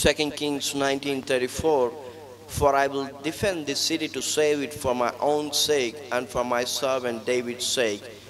2 Kings 19:34, for I will defend this city to save it for my own sake and for my servant David's sake.